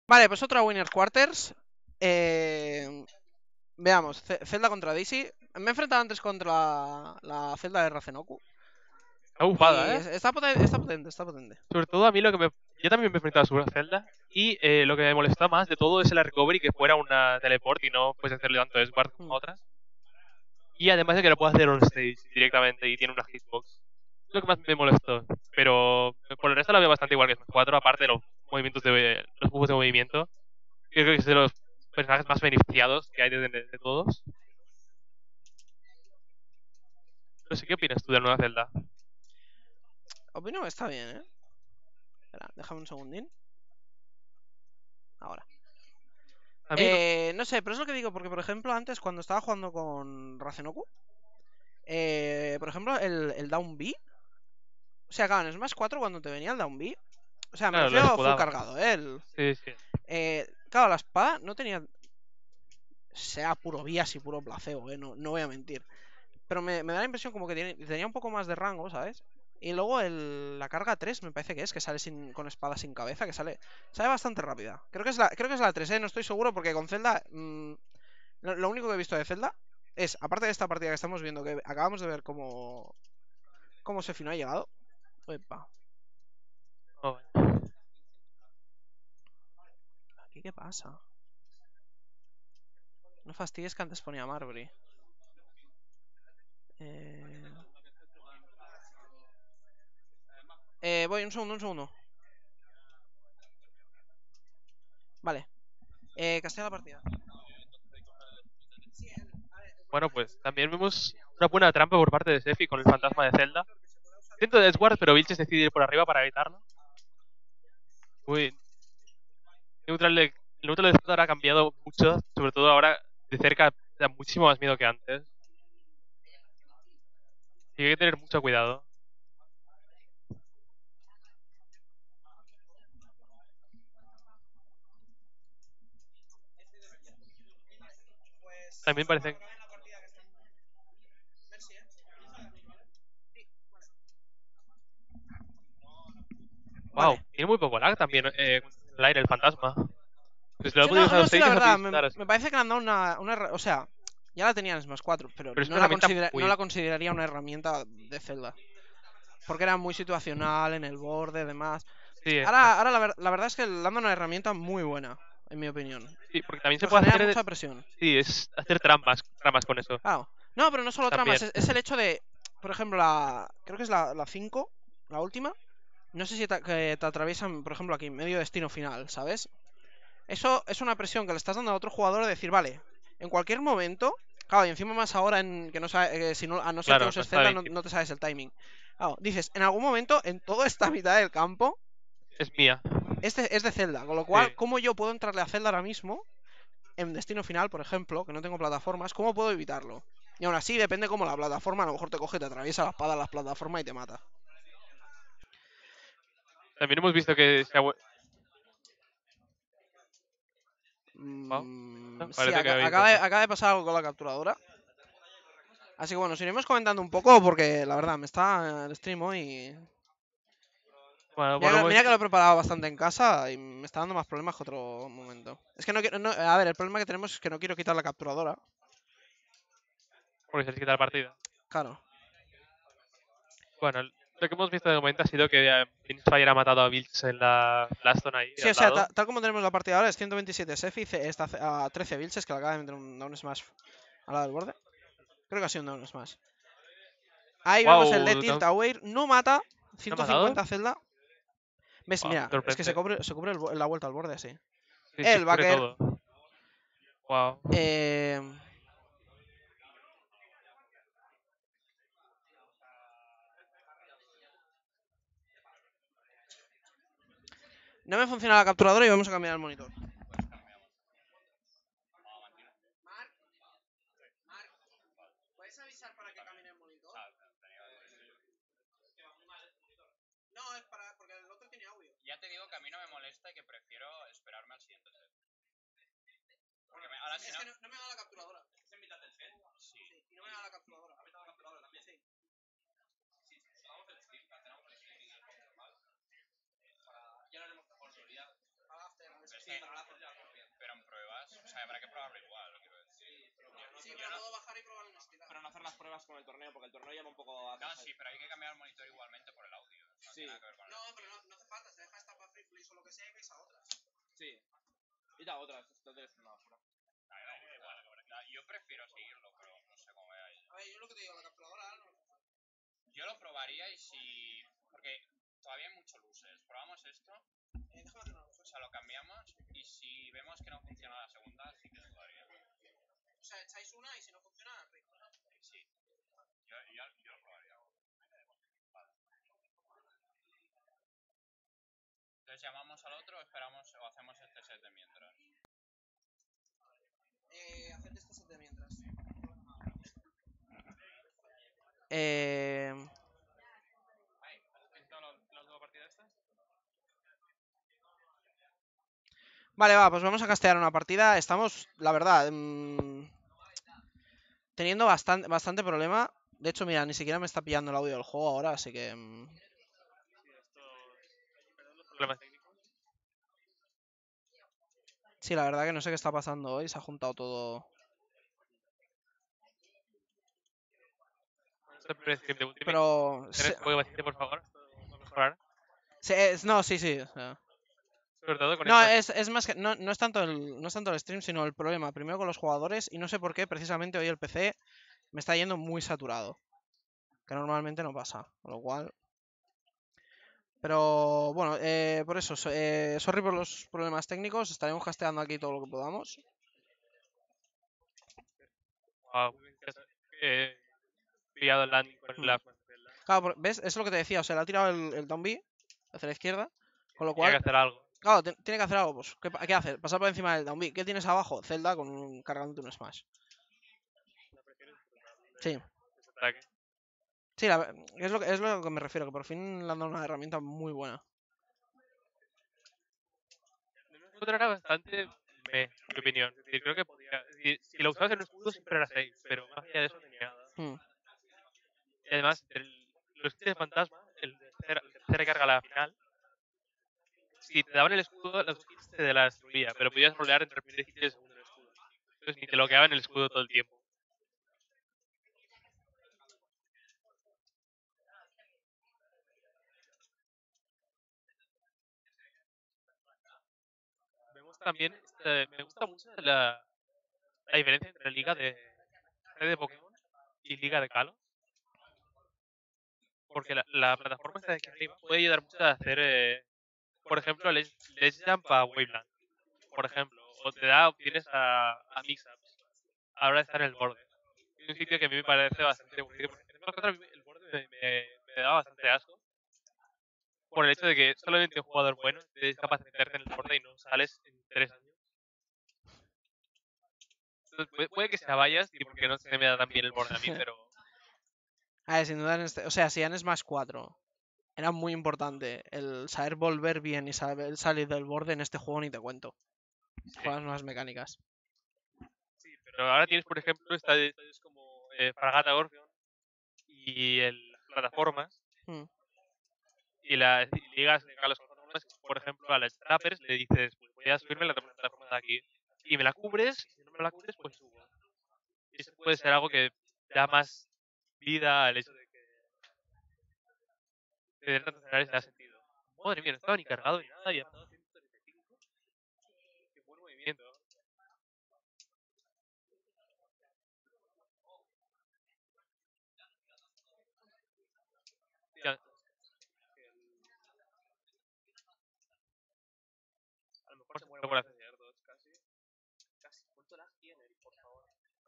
Vale, pues otra Winners Quarters. Veamos, Zelda contra Daisy. Me he enfrentado antes contra la Zelda de Razenoku. Está Y bufada, ¿eh? está potente, está potente, está potente. Sobre todo a mí lo que me... Yo también me he enfrentado a su Zelda y lo que me molestó más de todo es el recovery que fuera una teleport y no puedes hacerle tanto Sword como Mm. otras. Y además de que lo puedes hacer on stage directamente y tiene una hitbox. Es lo que más me molestó. Pero por el resto la veo bastante igual que Smash 4, aparte de los movimientos de los buffos de movimiento. Creo que es de los personajes más beneficiados que hay de todos. No sé qué opinas tú de la nueva Zelda. Opino que está bien, ¿eh? Espera, déjame un segundín. Ahora. A mí no. No sé, pero es lo que digo, porque por ejemplo antes cuando estaba jugando con Razenoku, por ejemplo el Down B, o sea, claro, en Smash 4 cuando te venía el Down B, o sea, me Claro, lo refiero a full escudaba. cargado, ¿eh? Sí, sí. Claro, la espada no tenía, sea puro bias y puro placebo, ¿eh? No voy a mentir. Pero me da la impresión como que tenía un poco más de rango, ¿sabes? Y luego la carga 3 me parece que sale con espada sin cabeza, que sale bastante rápida. Creo que es la 3, ¿eh? No estoy seguro porque con Zelda... lo único que he visto de Zelda es, aparte de esta partida que estamos viendo, que acabamos de ver cómo Sefino ha llegado. Epa, Oh, vaya. ¿aquí qué pasa? No fastidies que antes ponía Marbury. Eh... voy, un segundo, un segundo. Vale. Castea la partida. Bueno, pues también vemos una buena trampa por parte de Sefi con el fantasma de Zelda. Intento de Edward, pero Vilches decide ir por arriba para evitarlo. Muy neutral de, el neutral de Zelda ahora ha cambiado mucho, sobre todo ahora de cerca da muchísimo más miedo que antes. Y hay que tener mucho cuidado. También parece... Wow, Vale. tiene muy poco lag también el aire, el fantasma. Pues lo ha Sí, podido no, usar no, sí, la stage, ha podido verdad, disfrutar así. me parece que le han dado o sea, ya la tenían en Smash 4, pero Pero es no una la, herramienta considera- no muy... la consideraría una herramienta de Zelda. Porque era muy situacional, en el borde, demás. Sí, Ahora la verdad es que le han dado una herramienta muy buena, en mi opinión. sí, porque también se Pues puede genera hacer... mucha presión. Sí, es hacer trampas con eso. Claro. No, pero no solo tramas, También. es el hecho de, por ejemplo, creo que es la 5, la última. No sé si que te atraviesan, por ejemplo, aquí, medio destino final, ¿sabes? Eso es una presión que le estás dando a otro jugador de decir, vale, en cualquier momento, claro, y encima más ahora en que no sabe, si no, a no ser que Claro, no uses está Zelda, bien. no te sabes el timing. Claro, dices, en algún momento, en toda esta mitad del campo, Es mía. es de Zelda, con lo cual, Sí. ¿cómo yo puedo entrarle a Zelda ahora mismo, en destino final, por ejemplo, que no tengo plataformas, cómo puedo evitarlo? Y aún así, depende cómo la plataforma, a lo mejor te coge, te atraviesa la espada en las plataformas y te mata. También hemos visto que se ha... Wow. Sí, Parece que ha habido acaba de pasar algo con la capturadora. Así que bueno, os iremos comentando un poco porque la verdad me está el stream hoy. Bueno, por el Mira que momento... lo he preparado bastante en casa y me está dando más problemas que otro momento. Es que no quiero. A ver, el problema que tenemos es que no quiero quitar la capturadora. Porque se les quita la partida. Claro. Bueno, lo que hemos visto de momento ha sido que Fire ha matado a Vilch en la zona ahí, Sí, o al sea, lado. tal como tenemos la partida ahora es 127 Sefi, está a 13 Vilches que le acaba de meter un down smash al lado del borde. Creo que ha sido un down smash. Ahí vemos el de Wow, Tilt Away. No mata. ¿no ha matado? 150 Zelda. ¿Ves? Wow, Mira, es que se sorprende. cubre la vuelta al borde así. Sí, se El cubre backer. todo. Wow. Eh, no me funciona la capturadora y vamos a cambiar el monitor. ¿Puedes avisar para que cambie el monitor? No, es porque el otro tiene audio. Ya te digo que a mí no me molesta y que prefiero esperarme al siguiente set. Porque ahora si Es no... que no me da la capturadora. ¿Es en mitad del set? Sí. Y no me da la capturadora. ¿Ha metido la capturadora también? Sí. Sí, cerramos el stream, cancelamos el stream y pongo normal. Ya lo haremos por seguridad. Al after, Pero sí, para la sea, habrá que probarlo igual, quiero decir. Sí, pero puedo bajar y probar en estirar. Pero no hacer las pruebas con el torneo, porque el torneo llama un poco a... No, sí, pero hay que cambiar el monitor igualmente por el audio. No Sí. tiene nada que ver con el No, pero no hace falta, se deja esta para free play o lo que sea y vais a otras. Sí. Y la otra, esto es una basura. Yo prefiero seguirlo, pero no sé cómo vea ahí. A ver, yo lo que te digo, la capturadora no. Yo lo probaría y si... Porque todavía hay muchos luces. Probamos esto, Déjame hacer una cosa. o sea, lo cambiamos y si vemos que no funciona la segunda, sí que dudaría. O sea, echáis una y si no funciona, rico. Sí. Yo lo probaría. Vale. Entonces llamamos al otro, esperamos o hacemos este set de mientras. Hacer este set de mientras. ¿Has visto la última partida esta? Vale, va, pues vamos a castear una partida. Estamos, la verdad, teniendo bastante problema. De hecho, mira, ni siquiera me está pillando el audio del juego ahora, así que... Sí, perdón los problemas técnicos. Sí, la verdad que no sé qué está pasando hoy. Se ha juntado todo... Este primer stream de Ultimate. Pero... ¿Tienes un poco de paciencia, por favor? Esto va a mejorar. No, sí, sí. O sea. Sobre todo con No, estas- es más que... No es tanto el stream, sino el problema. Primero con los jugadores. Y no sé por qué, precisamente hoy el PC me está yendo muy saturado. Que normalmente no pasa. Con lo cual... Pero bueno, por eso, sorry por los problemas técnicos, estaremos casteando aquí todo lo que podamos. Wow, pillado el landing con la Claro, ¿ves? Eso es lo que te decía, o sea, le ha tirado el down B hacia la izquierda, con lo Tiene que cual, hacer algo. claro, tiene que hacer algo, pues, ¿qué hacer? Pasar por encima del down B. ¿Qué tienes abajo? Zelda con cargándote un smash. Sí, Ese ataque. sí, es lo que me refiero, que por fin le han dado una herramienta muy buena. Otra era bastante en mi opinión. Es decir, creo que podía. Es decir, si lo usabas en un escudo siempre era 6, pero más allá de eso tenía nada. Hmm. Y además, los kits de fantasma, el tercera carga a la final, si te daban el escudo, las dos kits te las destruía, pero podías rolear entre el primer hit y el segundo escudo. Entonces ni te lo quedaban el escudo todo el tiempo. Vemos también, me gusta mucho la diferencia entre liga de red de Pokémon y liga de Kalos. Porque la plataforma esta de aquí arriba puede ayudar mucho a hacer, por ejemplo, Let's Jump a Waveland. Por ejemplo, o te da opciones a mix-ups a la hora de estar en el borde. Es un sitio que a mí me parece bastante aburrido. Porque el borde me daba bastante asco. Por el hecho de que solamente un jugador bueno es capaz de meterte en el borde y no sales en 3 años. Entonces, puede que sea bias y porque no se me da tan bien el borde a mí, pero A ver, sin duda, o sea, si en Smash 4 era muy importante el saber volver bien y saber salir del borde, en este juego ni te cuento. Juegas nuevas mecánicas. sí, pero ahora tienes, por ejemplo, estadios como Fragata Orpheon y las plataformas Hmm. y las ligas a las plataformas, por ejemplo, a las trappers le dices, pues voy a subirme la plataforma de aquí y me la cubres, y si no me la cubres, pues subo. Y eso puede ser algo que da más vida al hecho de que tener tantos escenarios da sentido. Madre mía, no estaba ni cargado ni nada y ha matado 135. Qué buen movimiento. Ya, a lo mejor se muere por acceder todos casi. Casi. ¿Cuánto lag tiene, por favor?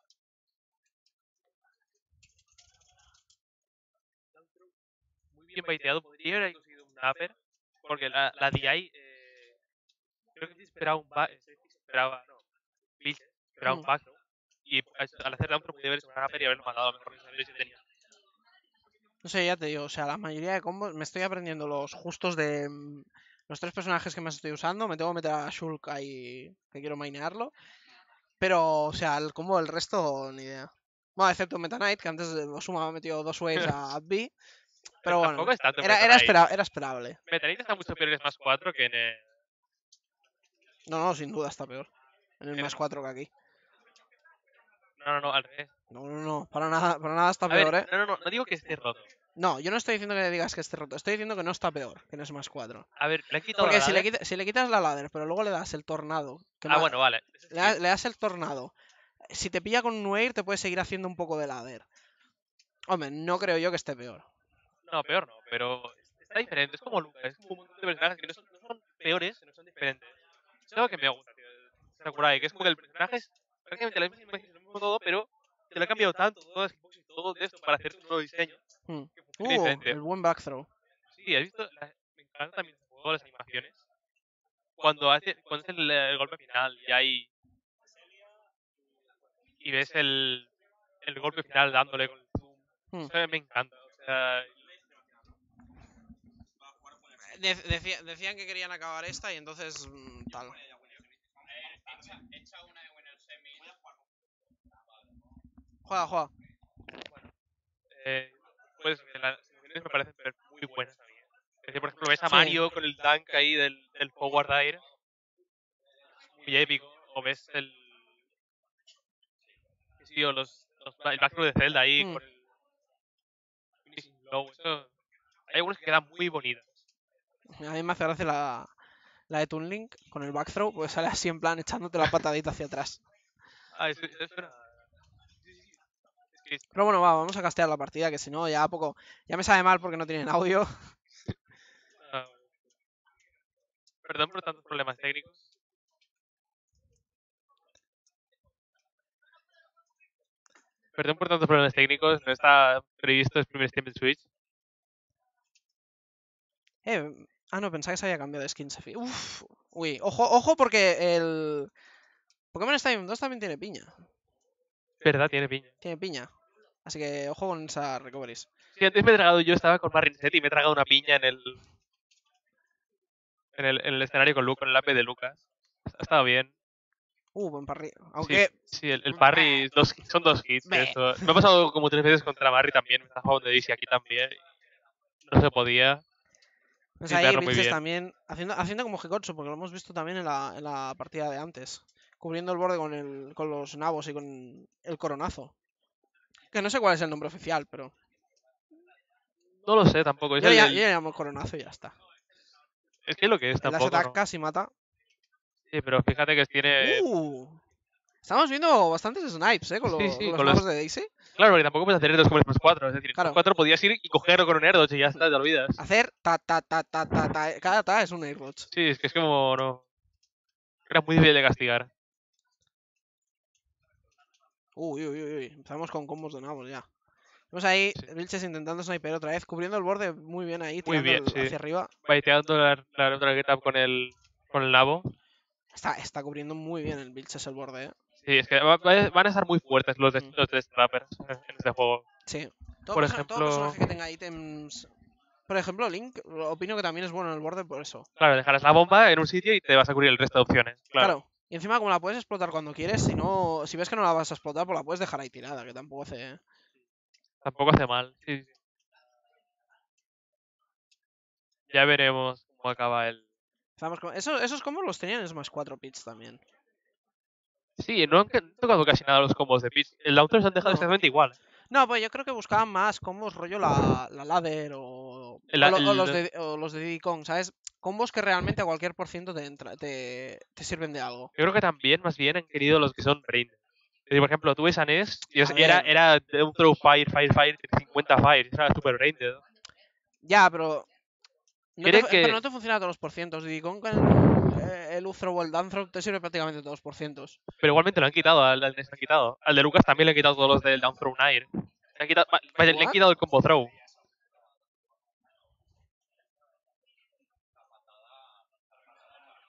Muy bien baiteado. Podría haber conseguido un upper. Porque la DI. Creo que sí esperaba un back. Esperaba. No. Pilch esperaba un back, ¿no? Y al hacer down podría haber hecho un upper y haberlo matado a lo mejor si tenía. No sé, ya te digo, o sea, la mayoría de combos me estoy aprendiendo los justos de los 3 personajes que más estoy usando. Me tengo que meter a Shulk ahí, que quiero mainearlo. Pero, o sea, el combo del resto, ni idea. Bueno, excepto Meta Knight, que antes Osuma me ha metido 2 waves a B. Pero bueno, tampoco es tanto era esperable. Meta Knight está mucho peor en Smash 4 que en. No, sin duda está peor. en el Pero más 4 que aquí. No, al revés. No, para nada está A ver, peor, ¿eh? no digo que esté roto. No, yo no estoy diciendo que digas que esté roto, estoy diciendo que no está peor que en ese más 4. A ver, le han quitado Porque la ladder. si le quitas la ladder, pero luego le das el tornado, que Ah, bueno, vale. Eso sí. le das el tornado, si te pilla con un Nuair te puedes seguir haciendo un poco de ladder. Hombre, no creo yo que esté peor. No, peor no, pero está diferente. Es como Lucas, es como un montón de personajes que no son peores, no son diferentes. Es algo que me gusta, tío. Sakurai, que es como que el personaje es prácticamente la misma imagen, lo mismo todo, pero te lo ha cambiado tanto, todas las hitboxes y todo de esto para hacer un nuevo diseño. Hmm. Que funciona diferente. El buen back throw. Sí, has visto, me encanta también este juego, las animaciones. Cuando es el golpe final y hay. Y ves el golpe final dándole con el zoom. Hmm. Eso me encanta. O sea, Decían que querían acabar esta y entonces tal. Echa una de Winner Semi. Juega. pues las animaciones me parecen muy buenas también. Es decir, por ejemplo, ves a Sí. Mario con el tank ahí del Forward Air. Muy épico. O ves el. Sí, o el backthrow de Zelda ahí Hmm. con el. Finishing blow. Eso. Hay algunos que quedan muy bonitos. A mí me hace gracia la de Toon Link con el back throw, pues sale así en plan echándote la patadita hacia atrás. Ah, eso era. Es que Pero bueno, vamos a castear la partida, que si no ya me sabe mal porque no tienen audio. Ah, perdón por tantos problemas técnicos. Perdón por tantos problemas técnicos. No está previsto el primer stream en Switch. No, pensaba que se había cambiado de skin, Sefi. Uy, ojo porque el Pokémon Stadium 2 también tiene piña. Verdad, tiene piña. Tiene piña. Así que ojo con esas recoveries. Sí, antes me he tragado, yo estaba con Marrinset y me he tragado una piña en el escenario con el AP de Lucas. Ha estado bien. Buen parry. Aunque Sí, el parry son 2 hits. Beh. Eso. Me ha pasado como 3 veces contra Marry también. Me está jugando de Daisy aquí también. No se podía. pues sin ahí verlo muy Vilches bien. también haciendo como Hikotsu, porque lo hemos visto también en la partida de antes. Cubriendo el borde con los nabos y con el coronazo. Que no sé cuál es el nombre oficial, pero No lo sé tampoco. Es, yo el, le llamo coronazo y ya está. es que lo que es Él las tampoco. ¿no? ataca y mata. Sí, pero fíjate que tiene. Estamos viendo bastantes snipes, con, Sí, sí, con los con nabos los- de Daisy. Claro, porque tampoco puedes hacer Erdos como el plus 4. Es decir, el Claro. plus 4 podías ir y cogerlo con un Erdos y ya está, te olvidas. Hacer ta. Cada ta es un airdodge. Sí, es que es como. No. Era muy difícil de castigar. Uy. Empezamos con combos de nabos ya. Vemos ahí Sí. Vilches intentando sniper otra vez, cubriendo el borde muy bien ahí, Muy tirando bien, sí. hacia arriba. Baiteando la otra get up con el nabo. Está cubriendo muy bien el Vilches el borde, Sí, es que van a estar muy fuertes los Mm. de Trappers en este juego. Sí. Por Todo ejemplo- personaje que tenga ítems. Por ejemplo, Link, opino que también es bueno en el borde por eso. Claro, dejarás la bomba en un sitio y te vas a cubrir el resto de opciones. Claro. Y encima, como la puedes explotar cuando quieres, si ves que no la vas a explotar, pues la puedes dejar ahí tirada, que tampoco hace. Tampoco hace mal. Sí. Ya veremos cómo acaba el. Esos combos los tenían en Smash 4 Pitch también. Sí, no han tocado casi nada los combos de Peach. El down throw se han dejado No. exactamente igual. No, pues yo creo que buscaban más combos rollo la ladder o los de Diddy Kong, ¿sabes? Combos que realmente a cualquier por ciento te sirven de algo. Yo creo que también, más bien, han querido los que son brain. Es decir, por ejemplo, tú ves a Ness y A ver. era de un throw fire, 50 fire. Era super brain. Ya, pero. Quieren que- Pero no te funciona a todos los porcientos. Diddy Kong con el U-throw o el down throw te sirve prácticamente a todos los porcientos. Pero igualmente lo han quitado, al Ness lo han quitado. Al de Lucas también le han quitado todos los del down throw air. Le han quitado el combo throw.